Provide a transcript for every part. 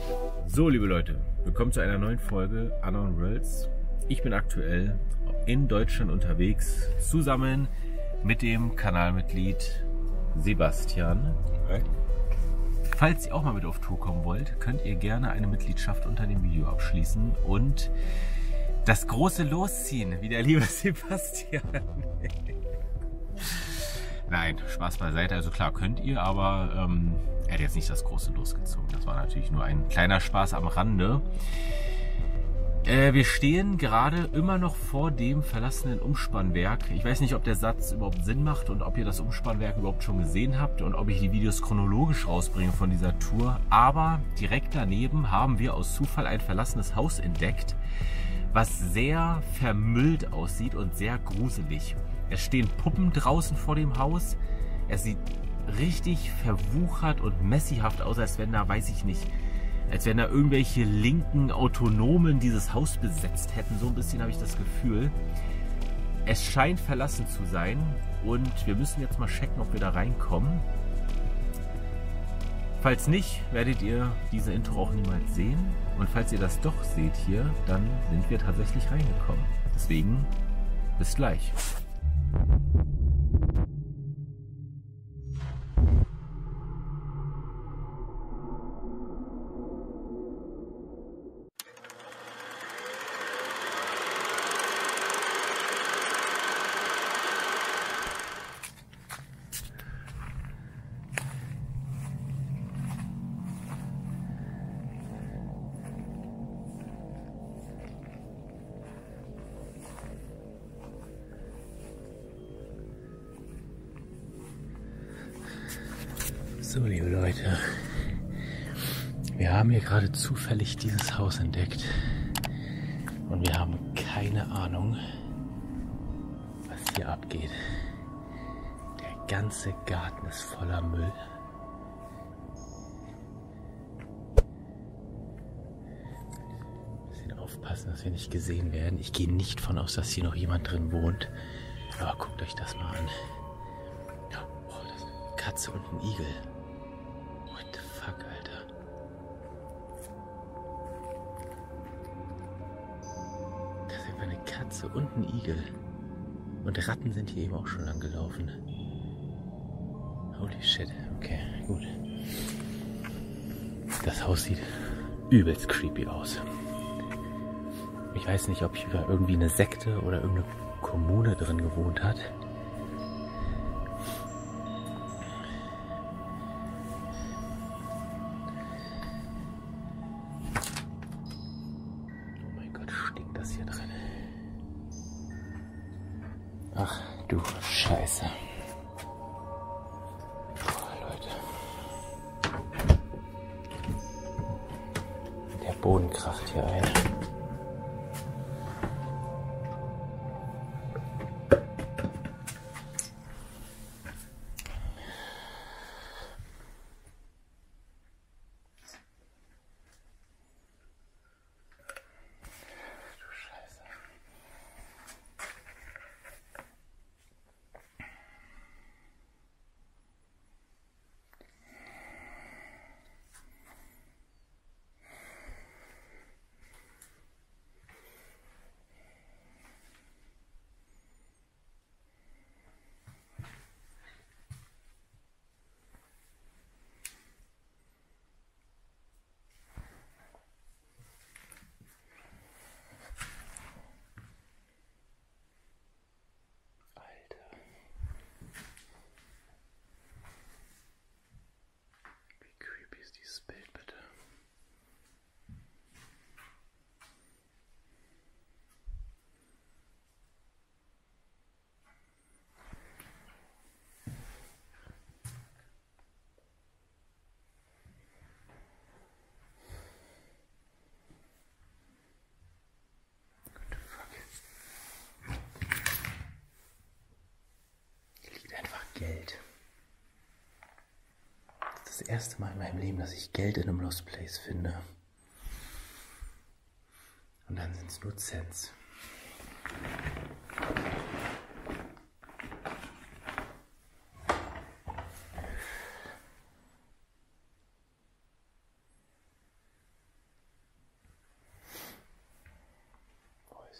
So, liebe Leute, willkommen zu einer neuen Folge Unknown Worlds. Ich bin aktuell in Deutschland unterwegs, zusammen mit dem Kanalmitglied Sebastian. Hi. Falls ihr auch mal mit auf Tour kommen wollt, könnt ihr gerne eine Mitgliedschaft unter dem Video abschließen und das große Losziehen, wie der liebe Sebastian. Nein, Spaß beiseite. Also klar könnt ihr, aber er hat jetzt nicht das große losgezogen. Das war natürlich nur ein kleiner Spaß am Rande. Wir stehen gerade immer noch vor dem verlassenen Umspannwerk. Ich weiß nicht, ob der Satz überhaupt Sinn macht und ob ihr das Umspannwerk überhaupt schon gesehen habt und ob ich die Videos chronologisch rausbringe von dieser Tour. Aber direkt daneben haben wir aus Zufall ein verlassenes Haus entdeckt, was sehr vermüllt aussieht und sehr gruselig. Es stehen Puppen draußen vor dem Haus. Es sieht richtig verwuchert und messihaft aus, als wenn da, weiß ich nicht, als wenn da irgendwelche linken Autonomen dieses Haus besetzt hätten. So ein bisschen habe ich das Gefühl. Es scheint verlassen zu sein und wir müssen jetzt mal checken, ob wir da reinkommen. Falls nicht, werdet ihr diese Intro auch niemals sehen. Und falls ihr das doch seht hier, dann sind wir tatsächlich reingekommen. Deswegen, bis gleich. So, liebe Leute, wir haben hier gerade zufällig dieses Haus entdeckt und wir haben keine Ahnung, was hier abgeht. Der ganze Garten ist voller Müll. Wir müssen aufpassen, dass wir nicht gesehen werden. Ich gehe nicht von aus, dass hier noch jemand drin wohnt, aber guckt euch das mal an. Oh, das ist eine Katze und ein Igel. What the fuck, Alter. Das ist einfach eine Katze und ein Igel. Und Ratten sind hier eben auch schon lang gelaufen. Holy shit. Okay, gut. Das Haus sieht übelst creepy aus. Ich weiß nicht, ob hier irgendwie eine Sekte oder irgendeine Kommune drin gewohnt hat. Ach du Scheiße. Boah, Leute. Der Boden kracht hier ein. Dieses Bild bitte. What the fuck? Hier liegt einfach Geld. Das erste Mal in meinem Leben, dass ich Geld in einem Lost Place finde. Und dann sind es nur Cents.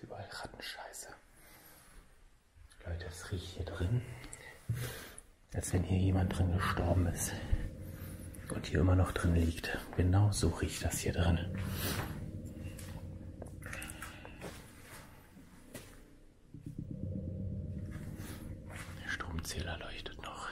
überall Rattenscheiße. Leute, es riecht hier drin, als wenn hier jemand drin gestorben ist und hier immer noch drin liegt. Genau so riecht das hier drin. Der Stromzähler leuchtet noch.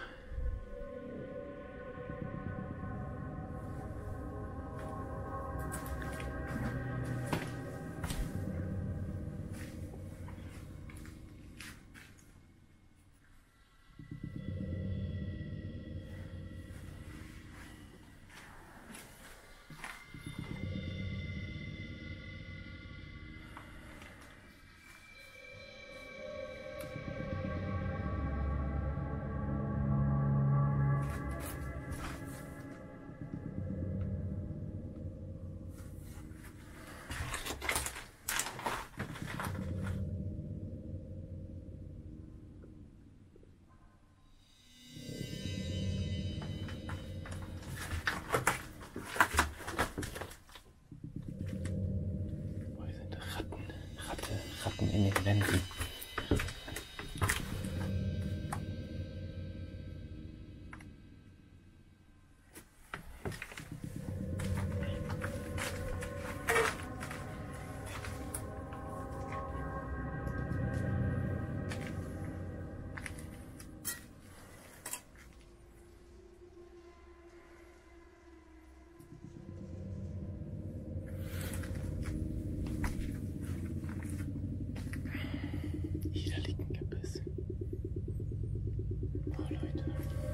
Ratten in den Wänden. Hier liegt ein Gebiss. Oh Leute.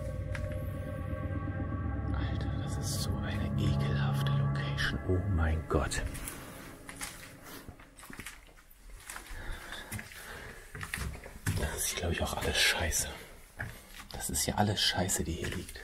Alter, das ist so eine ekelhafte Location. Oh mein Gott. Das ist, glaube ich, auch alles Scheiße. Das ist ja alles Scheiße, die hier liegt.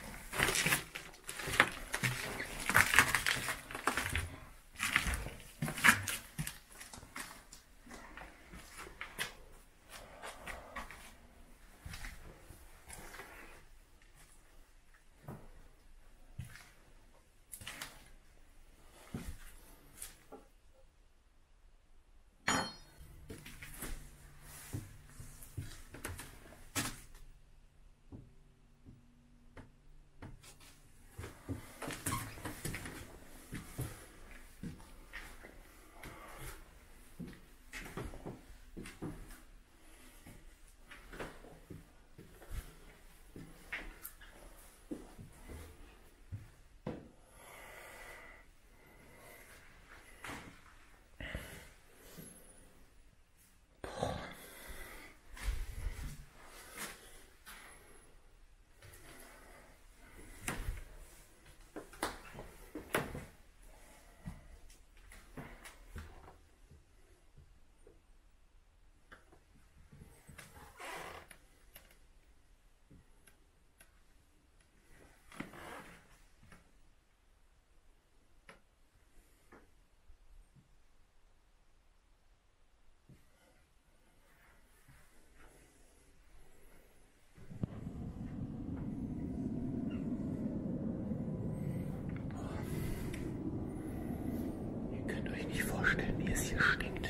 Nicht vorstellen, wie es hier stinkt.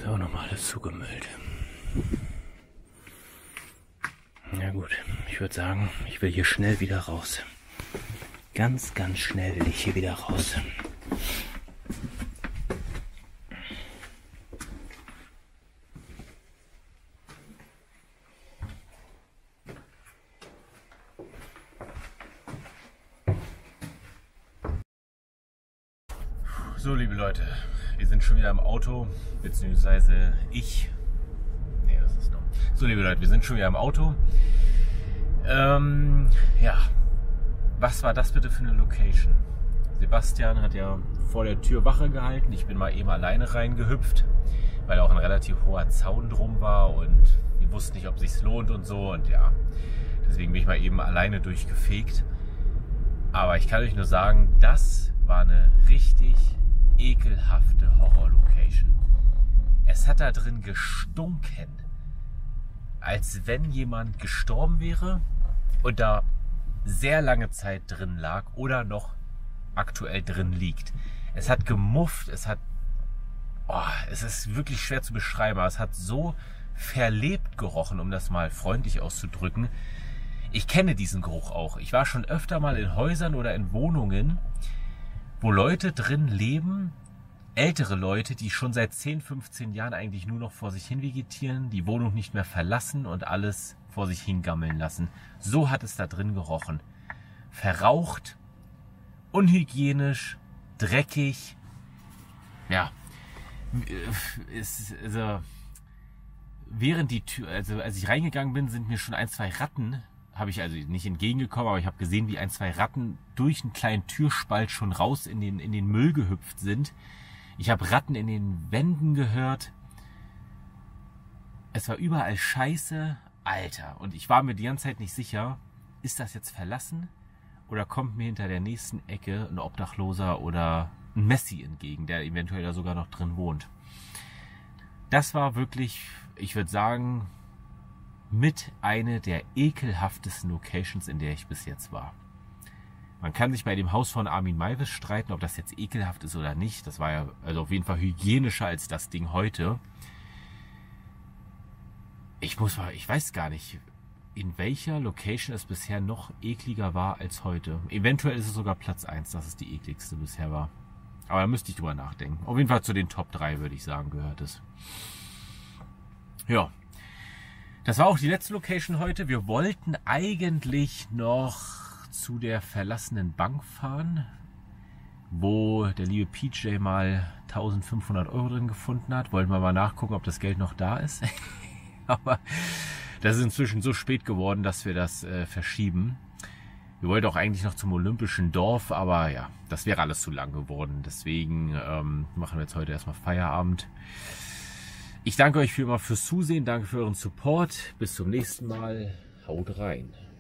Ist auch nochmal alles zugemüllt. Ja gut, ich würde sagen, ich will hier schnell wieder raus. Ganz, ganz schnell will ich hier wieder raus. So, liebe Leute, wir sind schon wieder im Auto, beziehungsweise ich. Nee, das ist dumm. So, liebe Leute, wir sind schon wieder im Auto. Ja, was war das bitte für eine Location? Sebastian hat ja vor der Tür Wache gehalten. Ich bin mal eben alleine reingehüpft, weil auch ein relativ hoher Zaun drum war und wir wussten nicht, ob es sich lohnt und so. Und ja, deswegen bin ich mal eben alleine durchgefegt. Aber ich kann euch nur sagen, das war eine richtig ekelhafte Horror-Location. Es hat da drin gestunken, als wenn jemand gestorben wäre und da sehr lange Zeit drin lag oder noch aktuell drin liegt. Es hat gemufft, es ist wirklich schwer zu beschreiben, aber es hat so verlebt gerochen, um das mal freundlich auszudrücken. Ich kenne diesen Geruch auch. Ich war schon öfter mal in Häusern oder in Wohnungen, wo Leute drin leben, ältere Leute, die schon seit 10, 15 Jahren eigentlich nur noch vor sich hin vegetieren, die Wohnung nicht mehr verlassen und alles vor sich hingammeln lassen. So hat es da drin gerochen. Verraucht, unhygienisch, dreckig. Ja, während die Tür, also als ich reingegangen bin, sind mir schon 1, 2 Ratten, habe ich also nicht entgegengekommen, aber ich habe gesehen, wie 1, 2 Ratten durch einen kleinen Türspalt schon raus in den Müll gehüpft sind. Ich habe Ratten in den Wänden gehört. Es war überall Scheiße. Alter. Und ich war mir die ganze Zeit nicht sicher, ist das jetzt verlassen oder kommt mir hinter der nächsten Ecke ein Obdachloser oder ein Messi entgegen, der eventuell da sogar noch drin wohnt. Das war wirklich, ich würde sagen, mit eine der ekelhaftesten Locations, in der ich bis jetzt war. Man kann sich bei dem Haus von Armin Meiwes streiten, ob das jetzt ekelhaft ist oder nicht. Das war ja also auf jeden Fall hygienischer als das Ding heute. Ich weiß gar nicht, in welcher Location es bisher noch ekliger war als heute. Eventuell ist es sogar Platz 1, dass es die ekligste bisher war. Aber da müsste ich drüber nachdenken. Auf jeden Fall zu den Top 3, würde ich sagen, gehört es. Ja. Das war auch die letzte Location heute. Wir wollten eigentlich noch zu der verlassenen Bank fahren, wo der liebe PJ mal 1500 € drin gefunden hat. Wollten wir mal nachgucken, ob das Geld noch da ist. Aber das ist inzwischen so spät geworden, dass wir das verschieben. Wir wollten auch eigentlich noch zum Olympischen Dorf, aber ja, das wäre alles zu lang geworden. Deswegen machen wir jetzt heute erstmal Feierabend. Ich danke euch für immer fürs Zusehen, danke für euren Support. Bis zum nächsten Mal. Haut rein.